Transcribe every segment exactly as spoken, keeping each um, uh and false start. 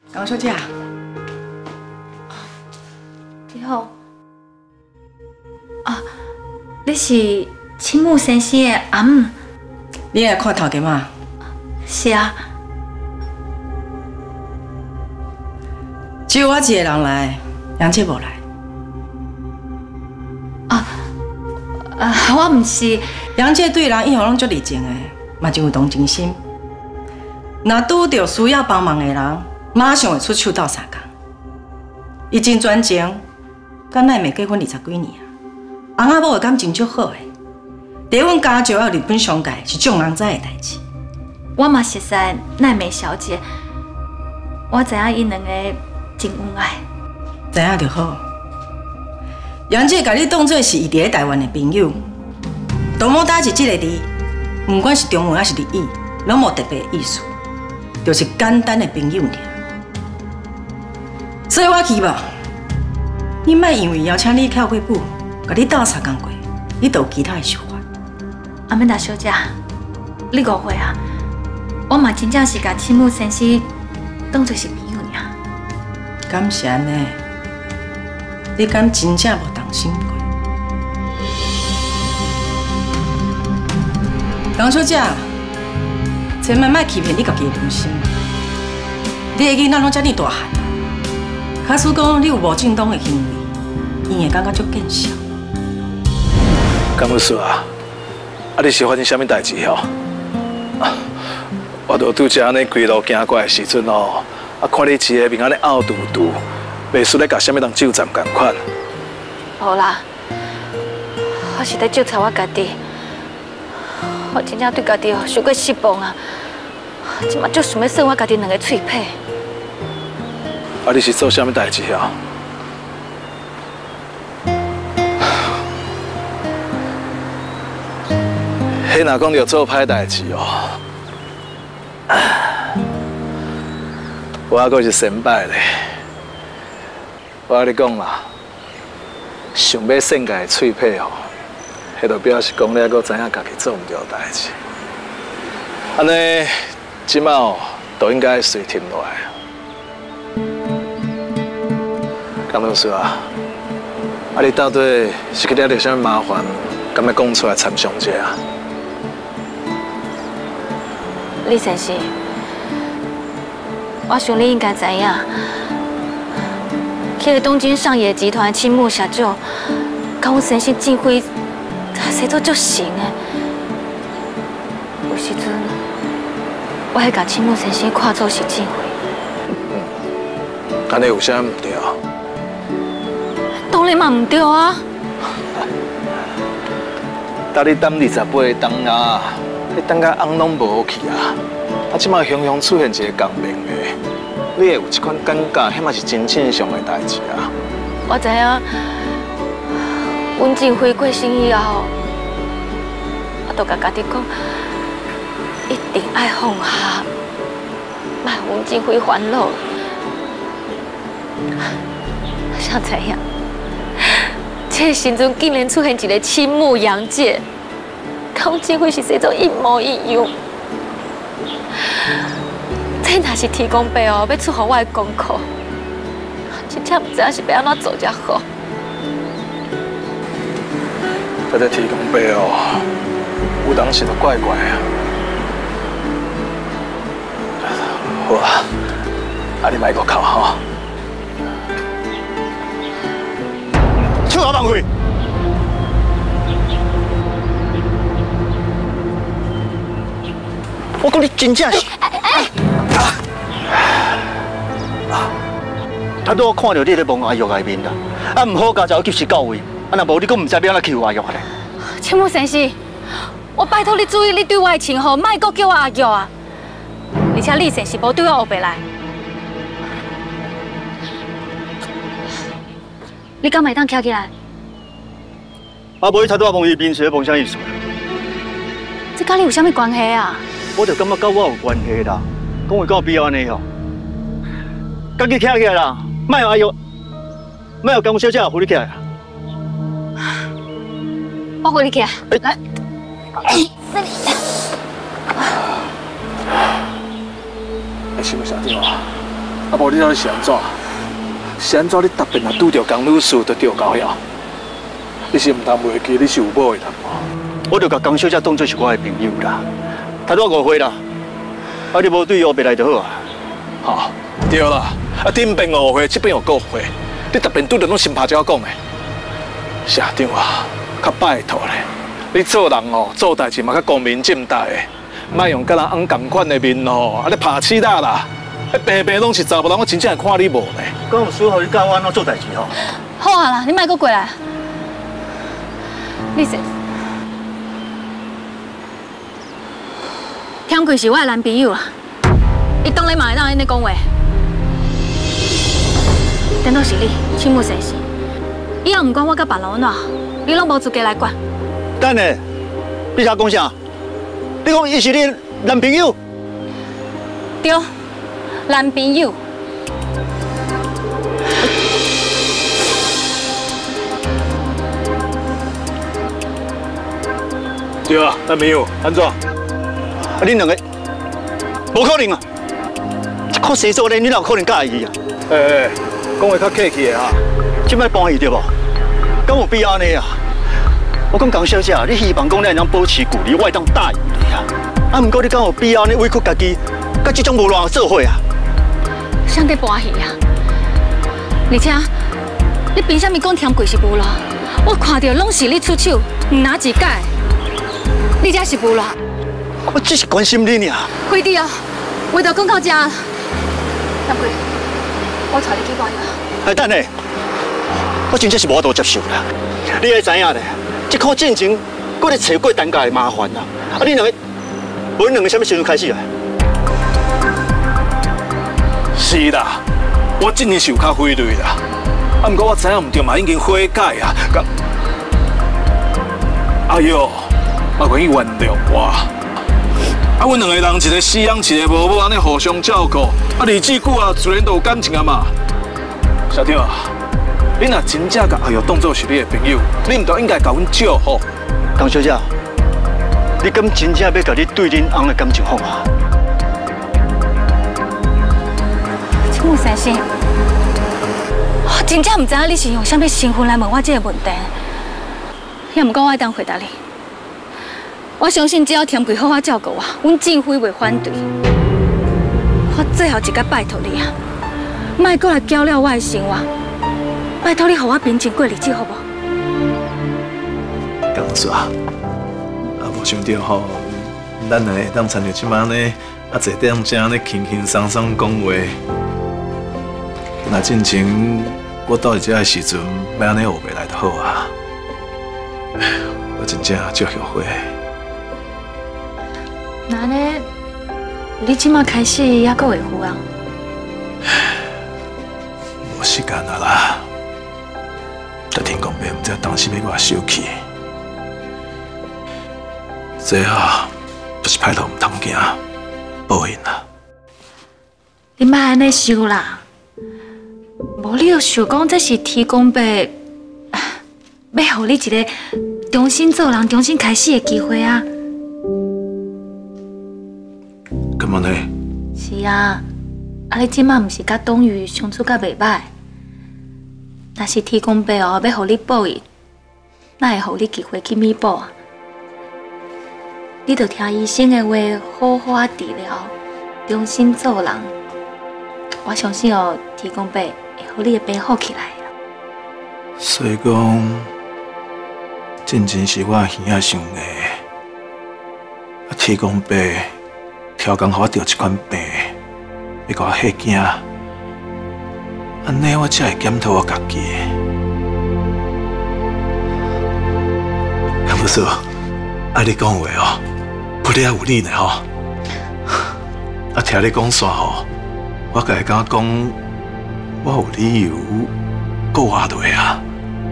江小姐， 你好。啊，你是青木先生的阿母？ 你来看头家嘛？ 是啊。 只有我一个人来，杨姐无来。 啊，啊，我唔是。 杨姐对人以后拢足热情的，嘛真有同情心。若拄到需要帮忙的人，马上会出手斗相共。伊真专情，跟奈妹结婚二十几年啊，翁仔某的感情足好的。在阮家就要日本商界是众人知的代志。 我嘛熟悉奈美小姐，我知影因两个真恩爱。 知影就好。杨姐甲你当作是伊伫咧台湾的朋友，多么代志即个字，不管是中文还是日语，拢无特别的意思，就是简单的朋友尔。所以我希望你莫因为邀请你跳过舞，甲你斗相共过，你就有其他的想法。 阿曼达小姐，你误会啊！我嘛真正是甲青木先生当作是朋友尔。 敢是安尼？你敢真正无动心过？江小姐，千万莫欺骗你家己的良心。你的囡仔拢遮尔大汉啊，假使讲你有无正当的行为，伊会感觉足见笑。 江律师啊！啊！你是发生啥物代志吼？我都拄则安尼规路行过来的时阵哦，啊，看你一个面安尼凹凸凸，袂输咧甲啥物人纠缠共款。 无啦，我是在纠察我家己，我真正对家己哦受过失望啊！即马就想要算我家己两个脆皮。 啊！你是做啥物代志啊？迄若讲着做歹代志哦，我还阁是先摆咧。我甲你讲啦，想要胜家的脆皮吼，迄就表示讲你还阁知影家己做毋对代志。安尼，即摆哦，都应该随停落来。江老师啊，啊你到底是去惹着啥物麻烦，敢要讲出来参详者啊？ 李先生，我想你应该知影，迄个东京上野集团青木社长，甲阮先生进会，生做足成的。有时阵，我还甲青木先生看作是进会。 嗯，安尼有啥唔对？ 当然嘛唔对啊！ 等你等二十八个当啊！你等甲翁拢无去啊！啊，即马雄雄出现一个共鸣的，你会有一款感觉，迄嘛是真正常的代志啊！ 我知影，阮进辉过身以后，我都甲家己讲，一定爱放下，莫阮进辉烦恼。谁知影，这个时阵竟然出现一个青木洋介。跟阮进会是生做一模一样，这若是天公伯哦，要出乎我的功课，真正唔知影是要安怎做才好。 这个天公伯哦，有当时就怪怪啊。好啊，啊你卖个口吼。手下放开！我讲你真正是，他拄好看到你咧摸阿玉的面啦，啊唔好加就及时到位，啊若无你佫唔知要安怎欺负阿玉咧。 青木先生，我拜托你注意你对我的称呼，莫阁叫我阿玉啊！而且李先生无对我后白来，你敢会当徛起来？ 啊，无伊他拄好摸伊面，是咧摸啥意思？ 这甲你有啥物关系啊？ 我就感觉跟我有关系啦，讲话到必要安尼哦。家己徛起来啦，莫有阿玉，莫有江小姐扶你起来啦。 我扶你起来，来，这里。 你是不是想听我？ 啊无你到底是安怎？是安怎？你特别若拄着江女士，就着高遐？你是毋通袂记你是有某的人无？ 我就甲江小姐当作是我的朋友啦，他都误会啦，啊你无对我别来就好啊。 好，对啦，啊顶边误会，这边又误会，你特别拄着拢心拍照讲的。社长啊，较拜托咧，你做人哦，做代志嘛较光明正大的，莫用甲人红同款的面哦，啊你拍死啦啦！啊白白拢是查某人，我真正会看你无呢。 讲有需要你教我安怎做代志吼？ 好啊啦，你莫搁过来。你说，天贵是我的男朋友啊，伊当然嘛会当安尼讲话。等到是你，亲母生死，以后唔管我甲别人安怎，你拢无资格来管。 等下，你啥讲啥？你讲伊是你男朋友？ 对，男朋友。 对啊，男朋友安怎？啊， 恁两个无可能啊！这靠生做咧，你哪有可能介意啊？ 诶诶，讲话较客气的哈。 即摆搬去对无？敢有必要安尼啊？我讲江小姐，你希望讲咱能保持距离，我会当答应你啊。啊，毋过你敢有必要安尼委屈家己，甲这种无赖做伙啊？ 谁在搬去啊？而且，你凭啥物讲天贵是无赖？我看到拢是你出手，唔拿一改。你才是无赖。 我只是关心你尔。 辉弟啊，话就讲到这。天贵，我带你去办啊。 哎，等下，我真正是无法度接受啦。你会知影咧，这颗战争，搁咧找过单价的麻烦啦。啊，你两个，无恁两个什么时阵开始啊？ 是啦，我真是有较费累啦。啊，不过我知影唔对嘛，已经悔改啊。哎呦！我愿意原谅我。啊，阮两个人，一个死养，一个无某，安尼互相照顾。啊，日子久啊，自然都有感情啊嘛。小弟啊，你若真正甲阿玉当作是你的朋友，你唔就应该甲阮照好。 江小姐，你敢真正要甲你对恁翁的感情放下？ 请问先生，我真正唔知影你是用啥物身份来问我这个问题。也毋过我会当回答你。我相信只要天贵好好照顾我，阮政府袂反对。我最后一个拜托你啊，莫搁来搅了我的生活。拜托你，互我平静过日子，好无？ 江叔啊，啊无想到吼，咱两个当参照即摆呢，啊坐点正呢轻轻松松讲话。若进前我到这个时阵，要安尼学袂来就好啊。我真正足后悔。 那呢？你即马开始还阁会赴啊？ 无时间啊啦！在天公伯唔知当时要我生气，最后就是歹路唔通行，报应啦。 你莫安尼想啦，无你就想讲这是天公伯要互你一个重新做人、重新开始的机会啊！ 干嘛呢？ 是啊，啊你即马毋是甲董宇相处甲袂歹，若是天公伯哦要互你报应，哪会互你机会去弥补啊？你着听医生的话，好好啊治疗，重新做人。我相信哦，天公伯会互你会变好起来啦。 所以讲，进前是我耳仔想的，啊天公伯。超工互我得一款病，要甲我吓惊，安尼我才会检讨我家己。江不叔，啊你讲话哦，不哩也有理呢吼。啊听你讲煞吼，我甲伊讲讲，我有理由搁活落啊。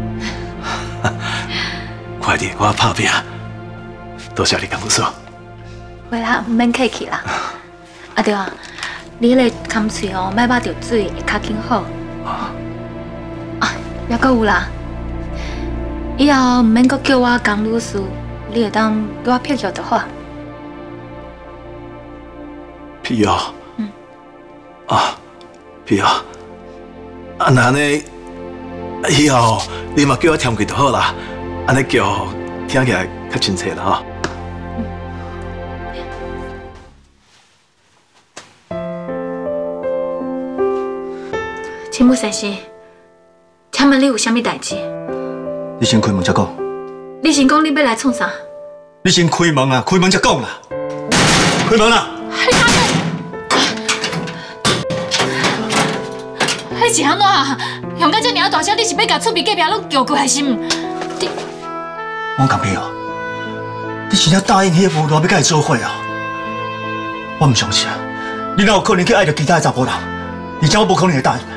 快点，我拍拼。多谢你，江不叔。 袂啦，唔免客气啦。啊对啊，你迄个空喙哦，莫抹着水，会较紧好。啊，还阁有啦，以后唔免阁叫我江女士，你会当叫我撇药就好。 屁药？嗯。啊， พี่啊，啊那呢，以后你嘛叫我添贵就好啦，安尼叫听起来较亲切啦吼。 青木先生，请问你有啥物代志？ 你先开门再讲。 你先讲你要来创啥？ 你先开门啊！开门再讲啦！开门啦！ 你是安怎？用到这尔大声，你是要甲厝边隔壁拢叫过来是毋？你王港平哦，你真正答应迄个无赖要甲伊做伙啊？我唔相信，你哪有可能去爱着其他的查甫人？而且我无可能会答应。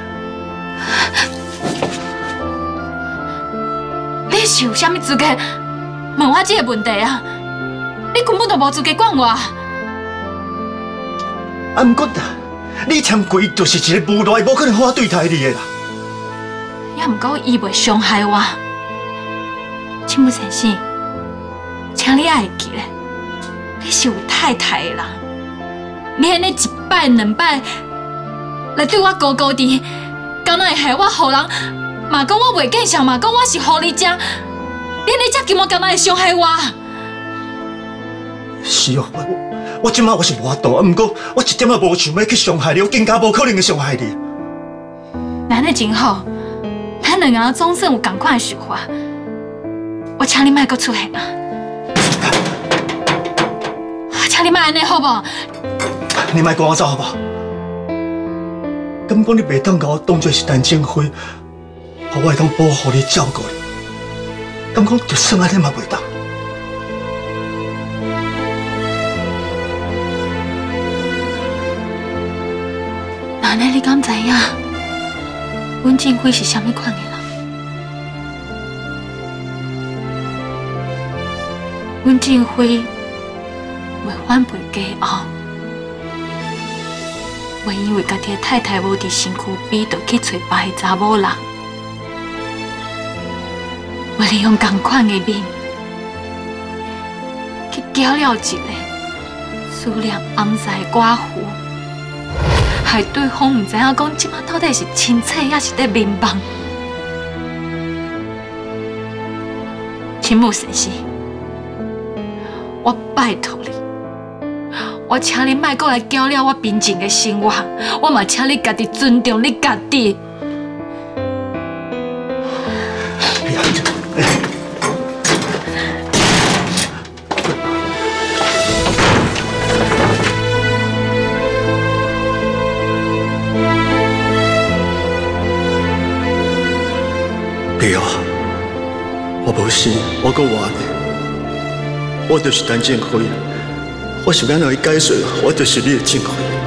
你是有啥物资格问我这个问题啊？你根本就无资格管我。啊， 毋过，你签过就是一个无赖，无可能好好对待你的啦。 也毋过伊袂伤害我。青木先生，请你爱记咧，你是有太太的人，你安尼一摆两摆来对我高高的，敢若会害我互人？ 嘛讲我袂见笑，嘛讲我是狐狸精，你你这根本敢若会伤害我。 是哦，我我即摆我是无法度，啊，毋过我一点也无想要去伤害你，我更加无可能会伤害你。 那那真好，咱两个人总算有同款的想法。我请你莫阁出现啊！请你莫安尼好无？ 你莫赶我走好不好？敢讲你袂当甲我当作是陈静辉？ 我会当保护你、照顾你，敢讲就算安尼嘛袂当。 那呢？你敢知影？阮静辉是啥物款的人？阮静辉袂反背家后，袂因为家己的太太无伫身躯边，就去找别个查某人。 我利用同款的面去交了一个思念暗在的寡妇，害对方唔知影讲即马到底是亲切还是在面梦。青木先生，我拜托你，我请你莫过来搅了我平静的生活，我嘛请你家己尊重你家己。 对啊，我无死，我搁活呢。我就是陈静辉，我想要让伊解释，我就是你的静辉。